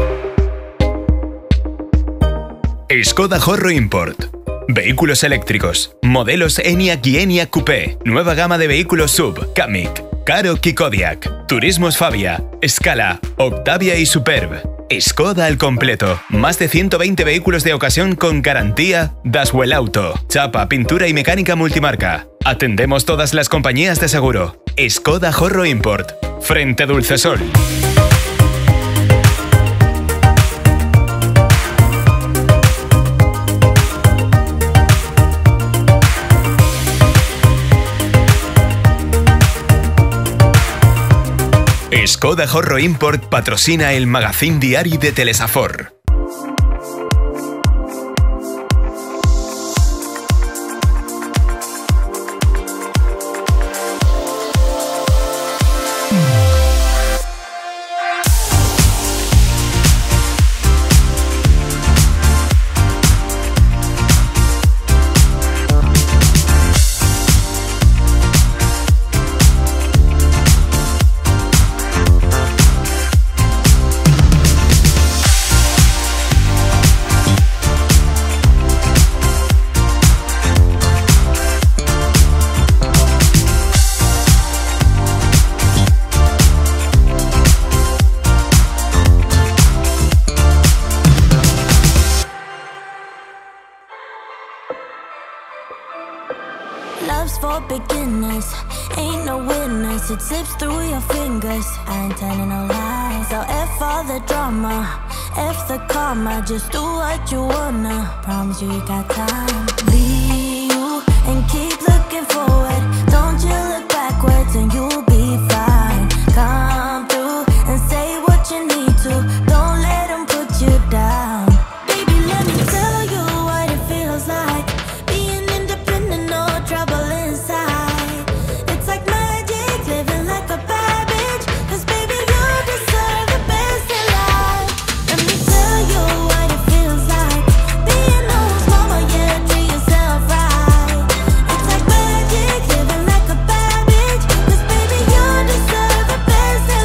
Skoda Horro Import. Vehículos eléctricos. Modelos Enyaq y Enyaq Coupé. Nueva gama de vehículos SUV, Kamiq, Karoq y Kodiaq. Turismos Fabia, Scala, Octavia y Superb. Skoda al completo. Más de 120 vehículos de ocasión con garantía Daswell Auto. Chapa, pintura y mecánica multimarca. Atendemos todas las compañías de seguro. Skoda Horro Import. Frente Dulcesol. Skoda Horro Import patrocina el magazín diari de Telesafor. Love's for beginners, ain't no winners. It slips through your fingers, I ain't telling no lies. So F all the drama, F the karma. Just do what you wanna, promise you got time. Be you and keep looking forward. Don't you look backwards and you'll be fine. Come through and say what you need to. Don't let them put you down. Baby, let me tell you what it feels like. Being independent, no trouble inside. It's like magic, living like a bad bitch. Cause baby, you deserve the best in life. Let me tell you what it feels like. Being who's mama, yeah, treat yourself right. It's like magic, living like a bad bitch. Cause baby, you deserve the best in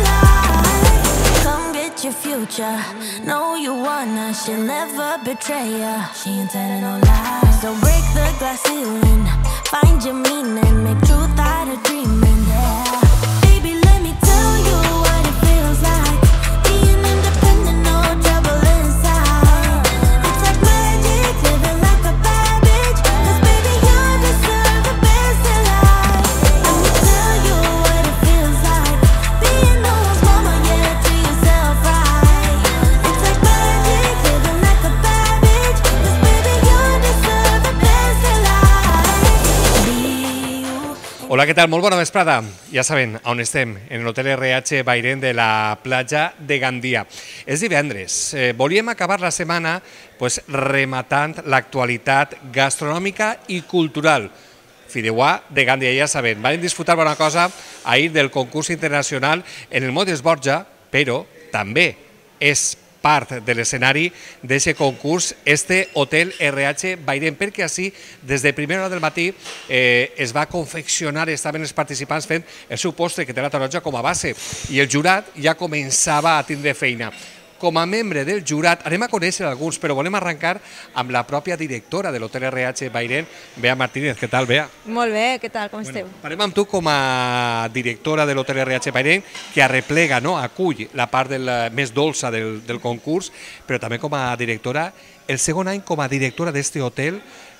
life. Come get your future, know you wanna. She'll never betray ya, she ain't telling no lies. So break the glass ceiling, find your meaning, make truth out of dreaming, yeah. Baby, let me tell you what it feels like. Being independent, no trouble inside. It's like magic, living like a bad bitch. Cause baby, you deserve the best in life. Let me tell you what it feels like. Being who's mama, yeah, treat yourself right. It's like magic, living like a bad bitch. Cause baby, you deserve the best in life. Be you. Hola, què tal? Molt bona vesprada. Ja saben on estem, en l'Hotel RH Bairén de la platja de Gandia. És divendres. Volíem acabar la setmana rematant l'actualitat gastronòmica i cultural. Fideuà de Gandia, ja saben. Van disfrutar bona cosa ahir del concurs internacional en el Modes Borja, però també és part de l'escenari d'aquest concurs, este Hotel RH Bairén, perquè així, des de primera hora del matí, es va confeccionar, estaven els participants fent el seu postre, que té la taronja com a base, i el jurat ja començava a tindre feina. Com a membre del jurat, anem a conèixer alguns, però volem arrencar amb la pròpia directora de l'Hotel RH Bairén, Bea Martínez. Què tal, Bea? Molt bé, què tal, com esteu? Parlem amb tu com a directora de l'Hotel RH Bairén, que arreplega, acull la part més dolça del concurs, però també com a directora, el segon any com a directora d'este hotel,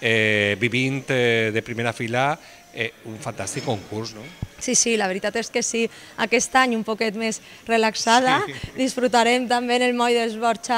vivint de primera fila, un fantàstic concurs, no? Sí, la veritat és que sí. Aquest any un poquet més relaxada. Disfrutarem també en el Moll d'Esborja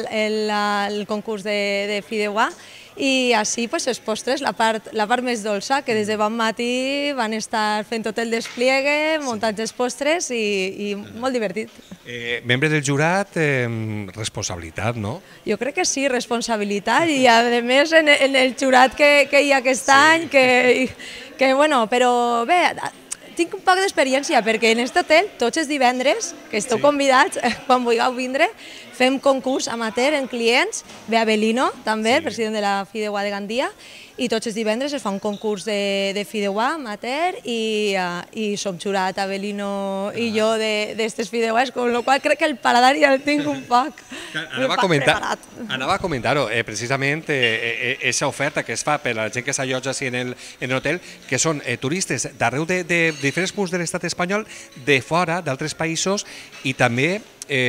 el concurs de Fideuà. I així els postres, la part més dolça, que des de bon matí van estar fent tot el despliegue, muntats els postres i molt divertit. Membre del jurat, responsabilitat, no? Jo crec que sí, responsabilitat, i a més en el jurat que hi ha aquest any, que bueno, però bé, tinc un poc d'experiència, perquè en aquest hotel, tots els divendres, que esteu convidats, quan vulgueu vindre, fem concurs amateur en clients, ve Abelino, també, el president de la Fideuà de Gandia, i tots els divendres es fa un concurs de Fideuà amateur i som jurat, Abelino i jo, d'estes fideuàs, amb la qual crec que el paladar ja el tinc un poc. Anava a comentar-ho, precisament aquesta oferta que es fa per a la gent que s'allotja així en l'hotel, que són turistes d'arreu de diferents punts de l'estat espanyol, de fora, d'altres països, i també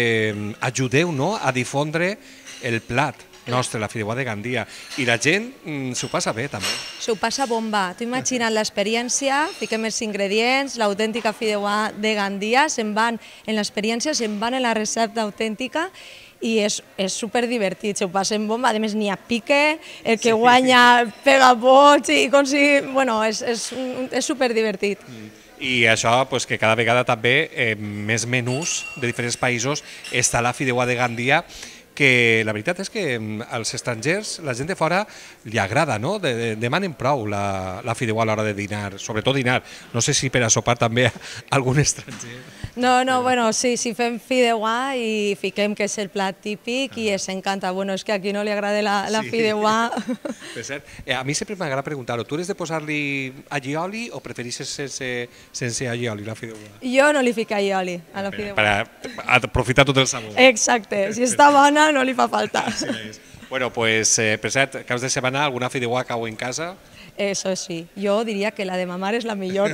ajudeu, no?, a difondre el plat nostre, la fideuà de Gandia. I la gent s'ho passa bé, també. S'ho passa bomba. Tu imagina't l'experiència, fiquem els ingredients, l'autèntica fideuà de Gandia, se'n van en l'experiència, se'n van en la recepta autèntica i és superdivertit, s'ho passen bomba. A més, n'hi ha pique, el que guanya pega vots i com si... Bueno, és superdivertit. I això, que cada vegada també més menús de diferents països està la fideuà de Gandia, que la veritat és que als estrangers, la gent de fora, li agrada, no? Demanen prou la fideuà a l'hora de dinar, sobretot dinar. No sé si per a sopar també algun estranger. No, bueno, sí, si fem fideuà i fiquem que és el plat típic i es encanta. Bueno, és que a qui no li agrada la fideuà... Per cert, a mi sempre m'agrada preguntar-ho, tu eres de posar-li allioli o prefereixes sense allioli la fideuà? Jo no li fico allioli a la fideuà. Per aprofitar tot el sabor. Exacte, si està bona no li fa falta. Bueno, pues, per cert, caps de setmana, alguna fideuà cau en casa? Eso sí, jo diria que la de ma mare és la millor.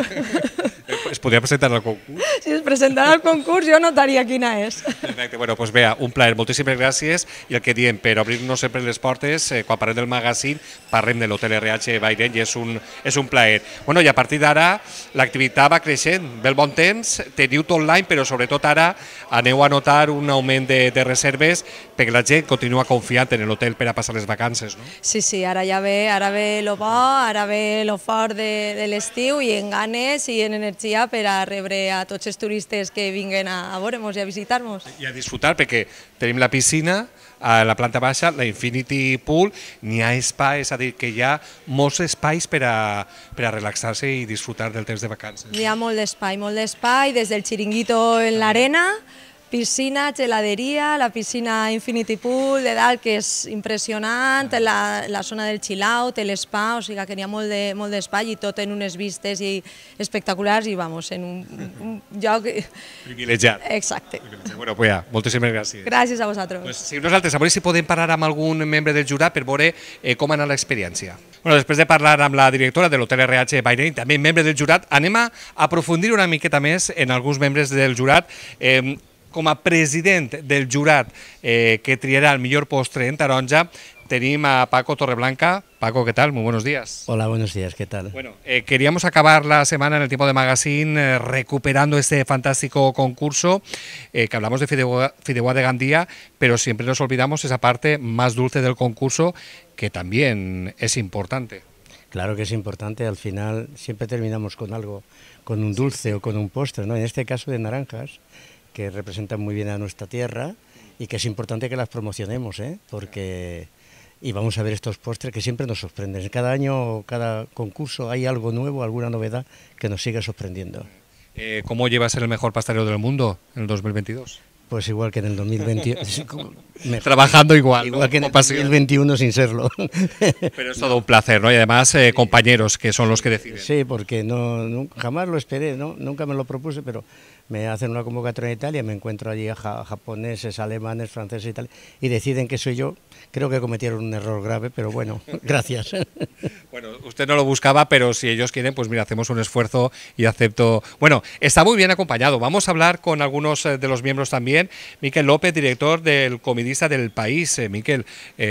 Es podria presentar al concurs? Si es presentara al concurs jo notaria quina és. Perfecte, bueno, doncs bé, un plaer, moltíssimes gràcies, i el que diem, per obrir-nos sempre les portes, quan parlem del magazín, parlem de l'Hotel RH Bairén, i és un plaer. Bueno, i a partir d'ara l'activitat va creixent, ve el bon temps, teniu tot l'any, però sobretot ara aneu a notar un augment de reserves perquè la gent continua confiant en l'hotel per a passar les vacances, no? Sí, ara ja ve lo bo, ara ve lo fort de l'estiu i en ganes i en energia per a rebre a tots els turistes que vinguen a veure-nos i a visitar-nos. I a disfrutar, perquè tenim la piscina a la planta baixa, la Infinity Pool, n'hi ha espai, és a dir, que hi ha molts espais per a relaxar-se i disfrutar del temps de vacances. Hi ha molt d'espai, des del xiringuito en l'arena, piscina, geladeria, la piscina Infinity Pool de dalt, que és impressionant, la zona del chill-out, l'espa, o sigui que n'hi ha molt d'espai i tot en unes vistes espectaculars i, vamos, en un lloc... Privilegiat. Exacte. Bueno, pues ja, moltíssimes gràcies. Gràcies a vosaltres. Pues, si nosaltres, a veure si podem parlar amb algun membre del jurat per veure com ha anat l'experiència. Bueno, després de parlar amb la directora de l'Hotel RH Bairén, també membre del jurat, anem a aprofundir una miqueta més en alguns membres del jurat. Com a president del jurat que triarà el millor postre en taronja, tenim a Paco Torreblanca. Paco, ¿qué tal? Muy buenos días. Hola, buenos días, ¿qué tal? Bueno, queríamos acabar la semana en el tiempo de magazine recuperando este fantástico concurso que hablamos de fideuà de Gandia, pero siempre nos olvidamos esa parte más dulce del concurso que también es importante. Claro que es importante, al final siempre terminamos con algo, con un dulce o con un postre, ¿no? En este caso de naranjas, que representan muy bien a nuestra tierra y que es importante que las promocionemos, porque y vamos a ver estos postres que siempre nos sorprenden. Cada año, cada concurso hay algo nuevo, alguna novedad que nos sigue sorprendiendo. ¿Cómo lleva a ser el mejor pastelero del mundo en el 2022? Pues igual que en el 2021. Trabajando igual, igual que en el 2021 sin serlo. Pero es todo un placer, ¿no? Y además compañeros que son los que deciden. Sí, porque jamás lo esperé, ¿no? Nunca me lo propuse, pero me hacen una convocatoria en Italia, me encuentro allí a japoneses, alemanes, franceses y tal, y deciden que soy yo. Creo que cometieron un error grave, pero bueno, gracias. Bueno, usted no lo buscaba, pero si ellos quieren, pues mira, hacemos un esfuerzo y acepto. Bueno, está muy bien acompañado. Vamos a hablar con algunos de los miembros también. Miquel López, director del Comidista del País. Miquel,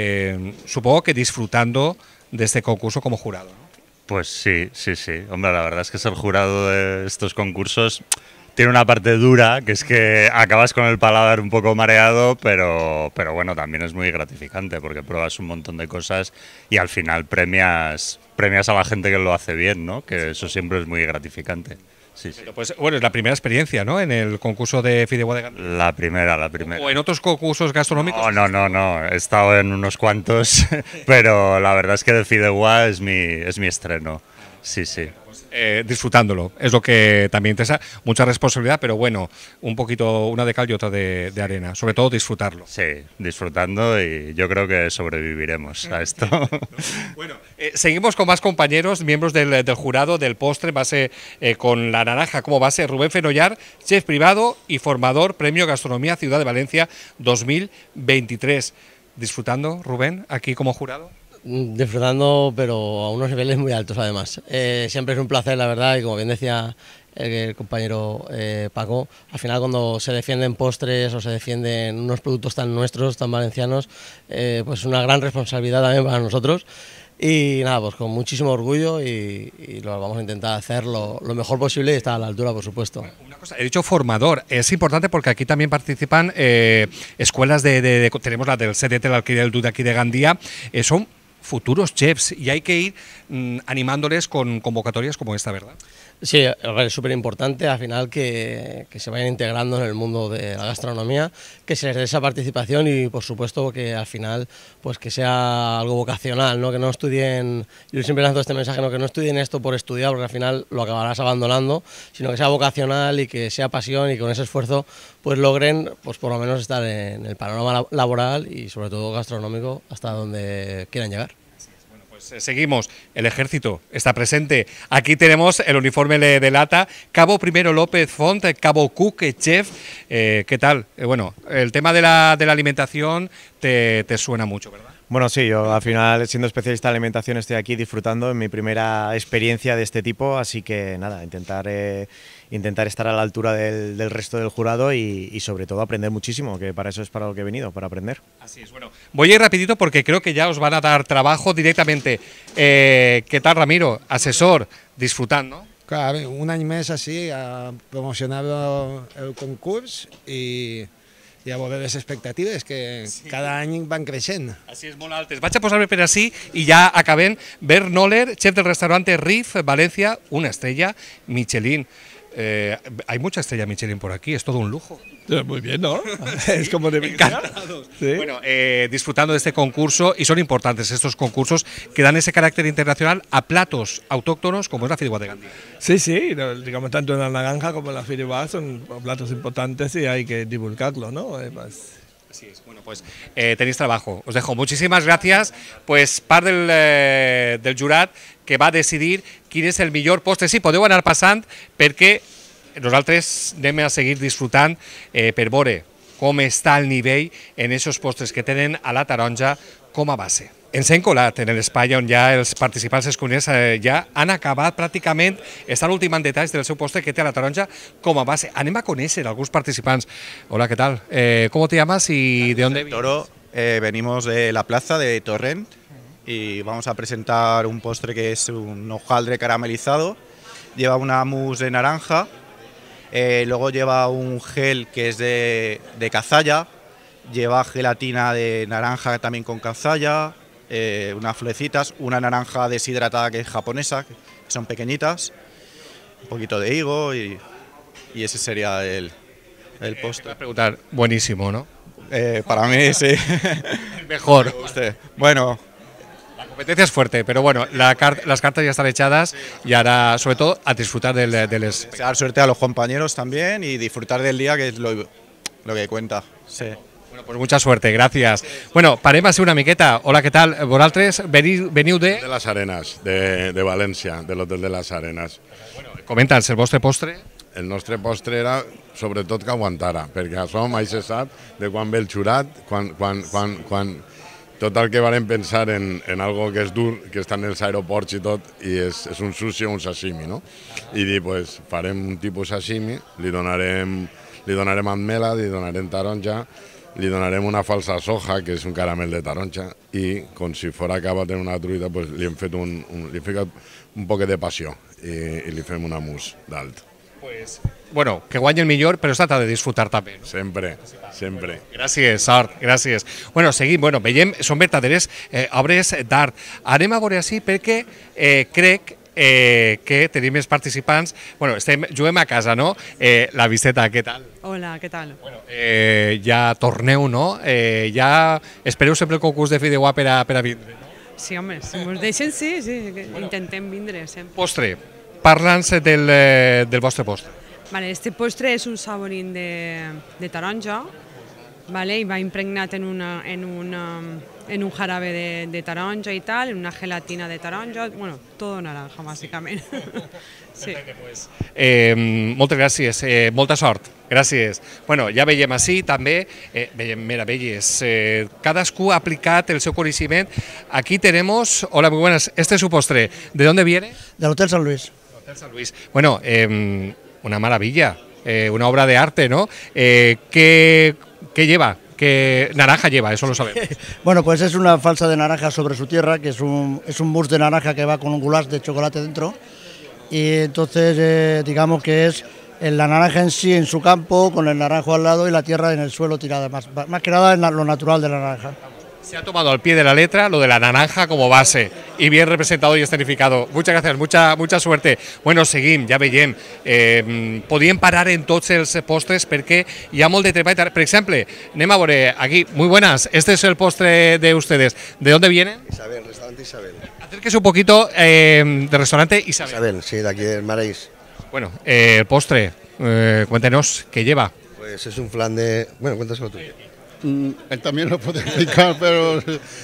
supongo que disfrutando de este concurso como jurado, ¿no? Pues sí. Hombre, la verdad es que ser jurado de estos concursos tiene una parte dura, que es que acabas con el paladar un poco mareado, pero bueno, también es muy gratificante porque pruebas un montón de cosas y al final premias a la gente que lo hace bien, ¿no? Que eso siempre es muy gratificante. Sí. Pues bueno, es la primera experiencia, ¿no? En el concurso de fideuà de Gandia. La primera. ¿O en otros concursos gastronómicos? No. He estado en unos cuantos, pero la verdad es que de fideuà es mi estreno. Sí, sí. Disfrutándolo, es lo que también interesa, mucha responsabilidad, pero bueno, un poquito, una de cal y otra de arena, sobre todo disfrutarlo. Sí, disfrutando y yo creo que sobreviviremos a esto. Bueno, seguimos con más compañeros, miembros del jurado del postre, base con la naranja como base, Rubén Fenollar, chef privado y formador, Premio Gastronomía Ciudad de Valencia 2023. Disfrutando, Rubén, aquí como jurado. Disfrutando, pero a unos niveles muy altos además. Siempre es un placer, la verdad, y como bien decía el compañero Paco, al final cuando se defienden postres o se defienden unos productos tan nuestros, tan valencianos, pues es una gran responsabilidad también para nosotros. Y nada, pues con muchísimo orgullo y lo vamos a intentar hacer lo mejor posible y estar a la altura, por supuesto. Una cosa, he dicho formador, es importante porque aquí también participan escuelas tenemos la del CDT, la Alquería del Duc aquí de Gandía, son futuros chefs y hay que ir animándoles con convocatorias como esta, ¿verdad? Sí, es súper importante al final que se vayan integrando en el mundo de la gastronomía, que se les dé esa participación y por supuesto que al final pues que sea algo vocacional, ¿no? Que no estudien, yo siempre lanzo este mensaje, ¿no? Que no estudien esto por estudiar porque al final lo acabarás abandonando, sino que sea vocacional y que sea pasión y con ese esfuerzo pues logren pues por lo menos estar en el panorama laboral y sobre todo gastronómico hasta donde quieran llegar. Seguimos, el ejército está presente. Aquí tenemos el uniforme de lata. Cabo Primero López Font, Cabo Cook, chef. ¿Qué tal? Bueno, el tema de la alimentación te suena mucho, ¿verdad? Bueno, sí, yo al final, siendo especialista en alimentación, estoy aquí disfrutando en mi primera experiencia de este tipo, así que nada, intentar estar a la altura del resto del jurado y sobre todo aprender muchísimo, que para eso es para lo que he venido, para aprender. Así es, bueno, voy a ir rapidito porque creo que ya os van a dar trabajo directamente. ¿Qué tal, Ramiro? Asesor, disfrutando. Clar, un any més així promocionava el concurs i a veure les expectatives que cada any van creixent. Así es, molt altes. Vaig a posar-me per així i ja acabem. Bert Noller, chef del restaurante Riff, Valencia, una estrella Michelin. Hay mucha estrella Michelin por aquí, es todo un lujo. Muy bien, ¿no? Es como de ¿Sí? Bueno, disfrutando de este concurso, y son importantes estos concursos que dan ese carácter internacional a platos autóctonos como es la fideuà de Gandía. Sí, sí, digamos, tanto en la naranja como en la fideuà son platos importantes y hay que divulgarlo, ¿no? Además. Así es, bueno, pues tenéis trabajo. Os dejo. Muchísimas gracias. Pues part del jurat que va a decidir quin és el millor postre. Sí, podeu anar passant perquè nosaltres anem a seguir disfrutant per veure com està el nivell en aquests postres que tenen a la taronja com a base. Ens hem colat en l'espai on ja els participants escolers ja han acabat pràcticament, estan ultimant detalls del seu postre que té a la taronja com a base. Anem a conèixer alguns participants. Hola, ¿qué tal? ¿Cómo te llamas y de dónde vienes? Toro, venimos de la plaza de Torrent y vamos a presentar un postre que es un hojaldre caramelizado. Lleva una mousse de naranja, luego lleva un gel que es de cazalla, lleva gelatina de naranja también con cazalla, unas florecitas, una naranja deshidratada que es japonesa, que son pequeñitas, un poquito de higo y ese sería el postre. Voy a preguntar, buenísimo, ¿no? Para mí sí. Mejor. Bueno. La competencia es fuerte, pero bueno, las cartas ya están echadas y ahora, sobre todo, a disfrutar del Desear suerte a los compañeros también y disfrutar del día, que es lo que cuenta. Sí. Bueno, pues mucha suerte, gracias. Bueno, parem a ser una miqueta. Hola, ¿qué tal? Vosaltres veniu de... De les Arenes, de València, de l'Hotel de les Arenes. Bueno, comenta'ns, el vostre postre? El nostre postre era, sobretot, que aguantara, perquè això mai se sap de quan ve el xurat, quan tot el que varem pensar en algo que és dur, que està en els aeroports i tot, i és un sushi o un sashimi, no? I dir, pues, farem un tipus sashimi, li donarem ametlla, li donarem taronja, li donarem una falsa soja, que és un caramel de taronja, i com si fos acabat en una truita, pues, li hem fet un poc de passió i li fem una mousse d'alt. Pues, bueno, que guanyi el millor, però es trata de disfrutar també. No? Sempre, sempre. Gràcies, Sort, gràcies. Bueno, seguim, veiem, són verdaderes obres d'art. Anem a veure així perquè crec que tenim més participants. Bueno, juguem a casa, no? La Viceta, què tal? Hola, què tal? Bueno, ja torneu, no? Ja espereu sempre el concurs de fideuà per a vindre, no? Sí, home, si ens deixen, sí, intentem vindre sempre. Postre, parla'ns del vostre postre. Vale, este postre és un saborín de taronja, vale, i va impregnat en un jarabe de taronja y tal, en una gelatina de taronja, bueno, todo naranja, bàsicament. Sí. Pues, moltes gràcies, molta sort, gràcies. Bueno, ja veiem així també, veiem meravelles, cadascú ha aplicat el seu coneixement. Aquí tenemos, hola, muy buenas, este es su postre, ¿de dónde viene? Del Hotel San Luis. Hotel San Luis. Bueno, una maravilla, una obra de arte, ¿no? ¿Qué lleva? ¿Qué naranja lleva? Eso lo sabemos. Bueno, pues es una falsa de naranja sobre su tierra, que es un mousse de naranja que va con un goulash de chocolate dentro. Y entonces, digamos que es la naranja en sí en su campo, con el naranjo al lado y la tierra en el suelo tirada, más que nada en lo natural de la naranja. Se ha tomado al pie de la letra lo de la naranja como base y bien representado y escenificado. Muchas gracias, mucha suerte. Bueno, seguim, ja veiem. Podíem parar en tots els postres perquè hi ha molt de treball. Per exemple, anem a veure aquí. Muy buenas, este es el postre de ustedes. ¿De dónde vienen? Isabel, restaurante Isabel. Acérquese un poquito de restaurante Isabel. Isabel, sí, de aquí del Mareis. Bueno, el postre, cuéntenos, ¿qué lleva? Pues es un flan de... Bueno, cuéntaselo tú. Él también lo puede explicar, pero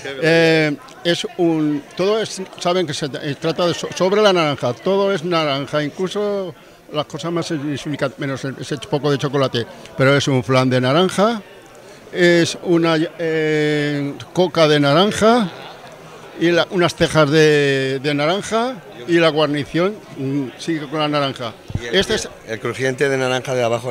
saben que se trata sobre la naranja, todo es naranja, incluso las cosas más insignificantes, menos ese poco de chocolate, pero es un flan de naranja, es una coca de naranja y unas cejas de naranja y la guarnición sigue con la naranja. El crujiente de naranja de abajo,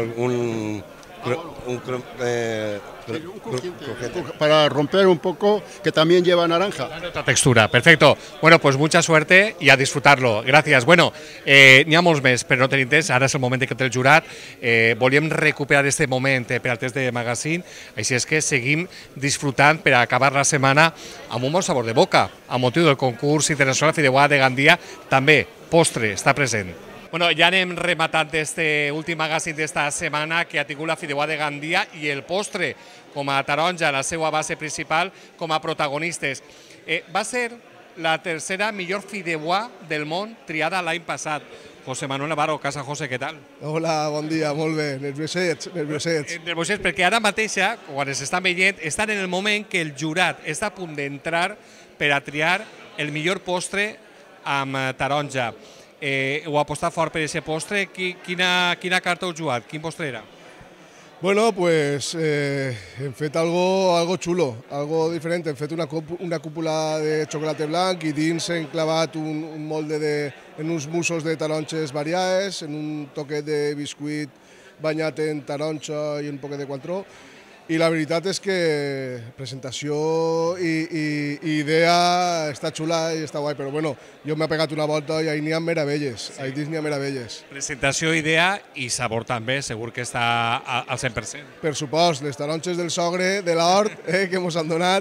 para romper un poco, que también lleva naranja. Otra textura, perfecto. Bueno, pues mucha suerte y a disfrutarlo. Gracias. Bueno, n'hi ha molts més, però no tenim temps. Ara és el moment que té el jurat. Volíem recuperar este moment per al test de magazine, així és que seguim disfrutant per acabar la setmana amb un bon sabor de boca. A motiu del concurs internacional Fideuà de Gandia, també postre està present. Bueno, ja anem rematant este últim magazine d'esta setmana que ha tingut la Fideuà de Gandia i el postre com a taronja, la seva base principal, com a protagonistes. Va ser la tercera millor Fideuà del món triada l'any passat. José Manuel Navarro, Casa José, què tal? Hola, bon dia, molt bé, nerviosets. Nerviosets, perquè ara mateixa, quan es estan veient, estan en el moment que el jurat està a punt d'entrar per a triar el millor postre amb taronja. Heu apostat fort per aquest postre. Quina carta heu jugat? Quin postre era? Bueno, pues hem fet algo chulo, algo diferente. Hem fet una cúpula de xocolate blanc i dins hem clavat un molde en uns mussos de taronges variades, en un toquet de biscuit banyat en taronja i un poquet de coentró. I la veritat és que presentació i idea està xula i està guai, però bueno, jo m'he pegat una volta i ahí n'hi ha meravelles, ahí dins n'hi ha meravelles. Presentació, idea i sabor també, segur que està al 100%. Per supost, les taronges del sogre, de l'hort, que mos han donat,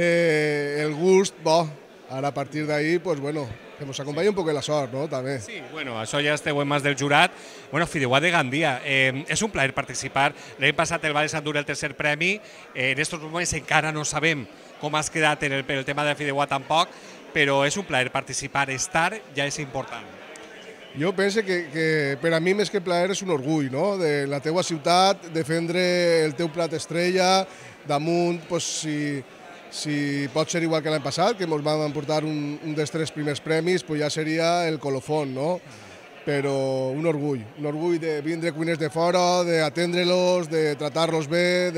el gust, bo, ara a partir d'ahí, pues bueno, que ens acompanya un poc la sort, no?, també. Sí, bueno, això ja esteu en mans del jurat. Bueno, Fideuà de Gandia, és un plaer participar. L'any passat el Vall s'endure el tercer premi. En aquests moments encara no sabem com has quedat en el tema de Fideuà tampoc, però és un plaer participar. Estar ja és important. Jo penso que per a mi més que plaer és un orgull, no?, de la teua ciutat, defendre el teu plat estrella, damunt, pues, si pot ser igual que l'any passat, que ens vam emportar un dels 3 primers premis, pues ja seria el colofón, no? Però un orgull de vindre cuiners de fora, d'atendre-los, de tratar-los bé,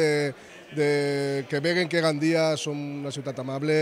de que veguen que Gandia som una ciutat amable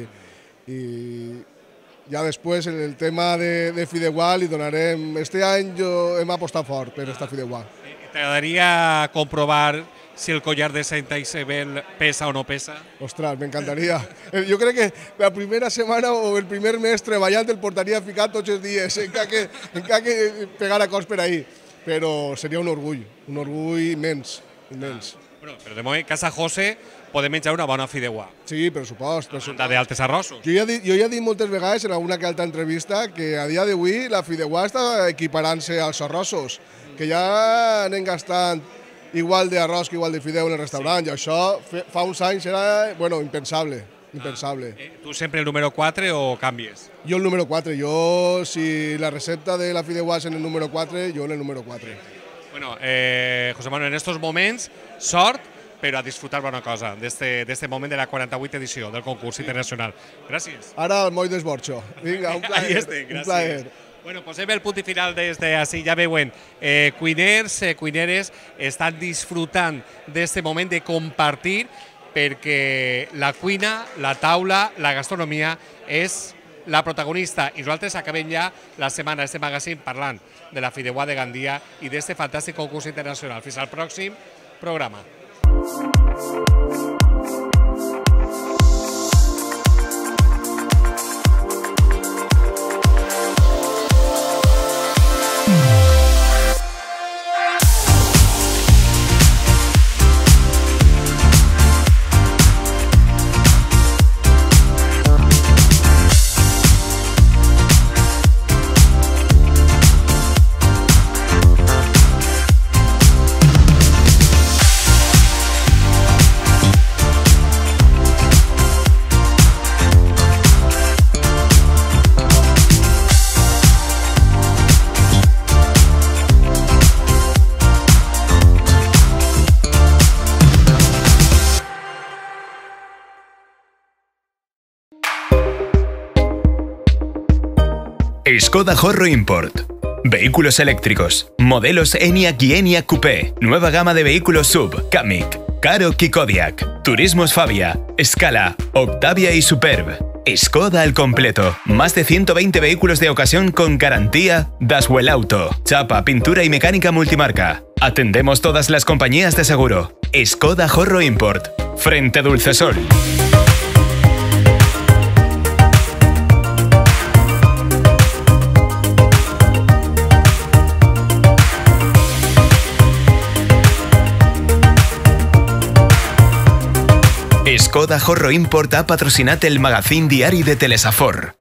i ja després el tema de Fideuà li donarem... Este any hem apostat fort per esta Fideuà. T'agradaria comprovar si el collar de Santa Isabel pesa o no pesa? Ostres, m'encantaria. Jo crec que la primera setmana o el primer mes treballant el portaria ficat tots els dies, encara que pegara cos per ahí. Però seria un orgull immens. Bueno, però de moment, Casa José, podem menjar una bona Fideuà. Sí, per supost. D'altres arrossos. Jo ja he dit moltes vegades en alguna que altra entrevista que a dia d'avui la Fideuà està equiparant-se als arrossos, que ja anem gastant igual d'arròs que igual de fideu en el restaurant, i això fa uns anys era impensable. impensable. ¿Tú siempre el número 4 o cambies? Yo el número 4, yo si la recepta de la Fideuà en el número 4, yo en el número 4. Bueno, José Manuel, en estos moments, sort, però a disfrutar bona cosa d'este moment de la 48 edició del concurs internacional. Gràcies. Ara el moll d'esborxo. Vinga, un plaer. Ahí estic, gràcies. Un plaer. Bueno, posem el punt i final desde així, ja veuen, cuiners, cuineres estan disfrutant d'este moment de compartir perquè la cuina, la taula, la gastronomia és la protagonista i nosaltres acabem ja la setmana, este magazine, parlant de la Fideuà de Gandia i d'este fantàstic concurs internacional. Fins al pròxim programa. Skoda Horro Import. Vehículos eléctricos. Modelos ENIAC y ENIAC Coupé. Nueva gama de vehículos SUV, Kamiq, Karoq y Kodiaq. Turismos Fabia, Scala, Octavia y Superb. Skoda al completo. Más de 120 vehículos de ocasión con garantía Daswell Auto. Chapa, pintura y mecánica multimarca. Atendemos todas las compañías de seguro. Skoda Horro Import. Frente Dulcesol. Skoda Horro Import ha patrocinat el magazín diari de Telesafor.